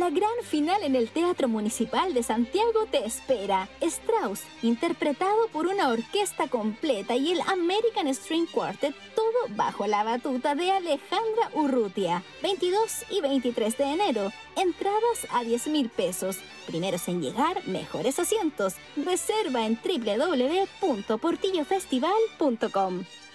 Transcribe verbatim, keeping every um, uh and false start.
La gran final en el Teatro Municipal de Santiago te espera. Strauss, interpretado por una orquesta completa, y el American String Quartet, todo bajo la batuta de Alejandra Urrutia. veintidós y veintitrés de enero. Entradas a diez mil pesos. Primeros en llegar, mejores asientos. Reserva en w w w punto portillo festival punto com.